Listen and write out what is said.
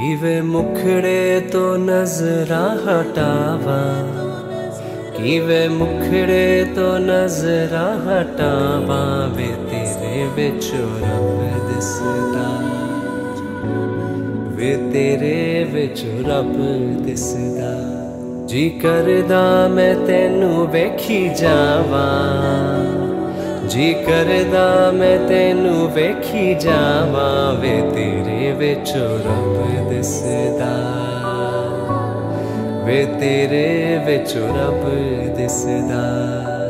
किवे मुखड़े तो नजरा हटावा, किवे मुखड़े तो नजरा हटावा, वे तेरे विचों रब दिसदा, वे तेरे विचों रब दिसदा। जी करदा मैं तैनू वेखी जावा, जी करदा मैं तैनू वेखी जावा, वे तेरे विचों रब दिसदा, वे तेरे विचों रब दिसदा।